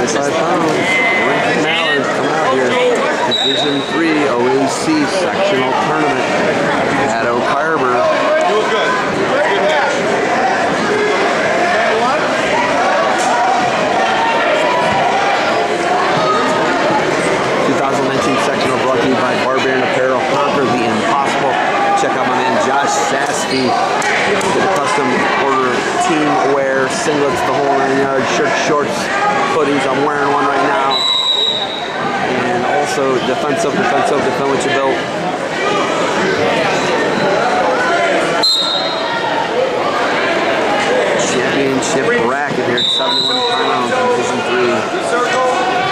75 pounds. Lincoln Mallard coming out here. Division 3 OAC sectional tournament at Oak Harbor. You look good. Good match. 2019 sectional brought to you by Barbarian Apparel. Conquer the impossible. Check out my man Josh Sassky. Did a custom order team wear, singlets, the whole 9 yards, shirts, shorts, hoodies. I'm wearing one right now. And also defensive, defend what you built. Championship bracket here at 71 pounds in Division 3.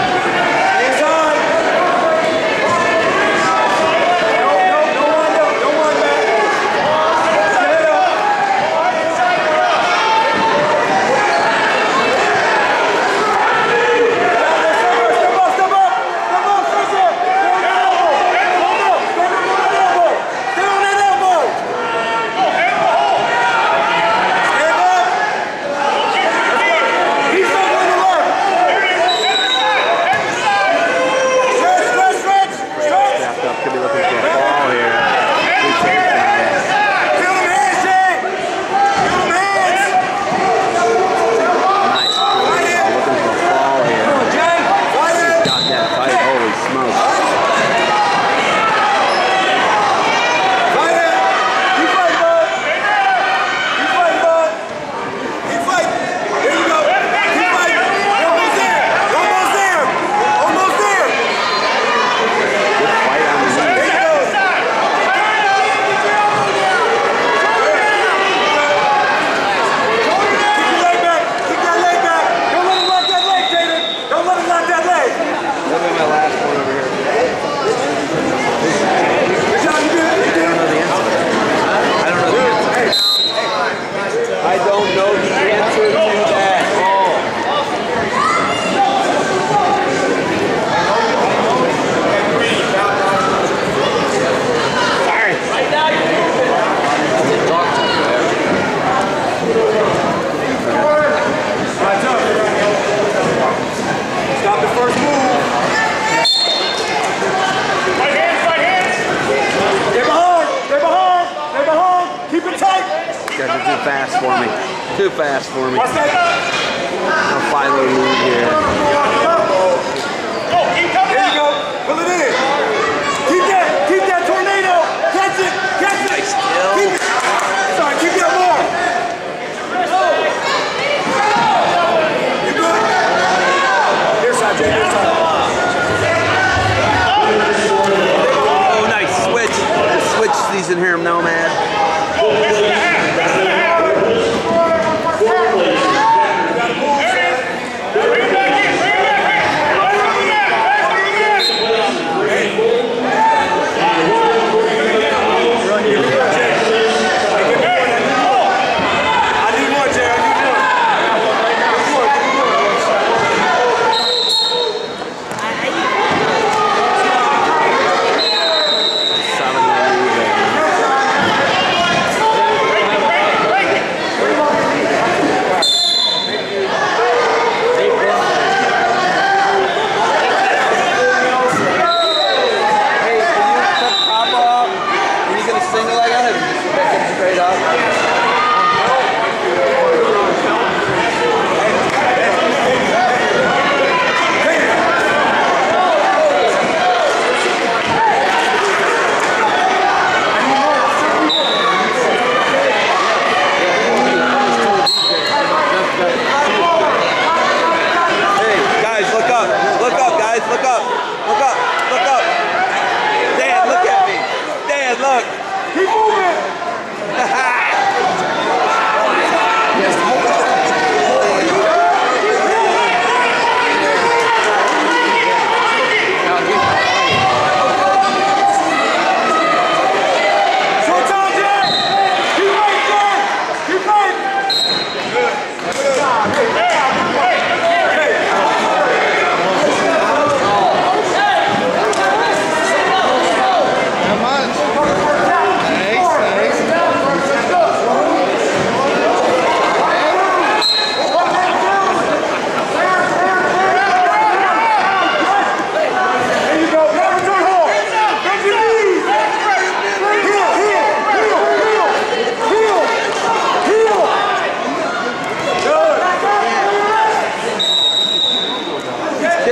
Too fast for me. I'll Philo lead here. There you go. Pull it in. Keep that tornado. Catch it. Nice kill. Keep it. Sorry, keep that more. You good? Here side, Jay. Here side. Oh, nice switch. Switch season here, Nomad.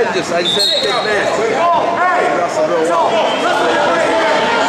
I just said big man. Hey! Russell real well.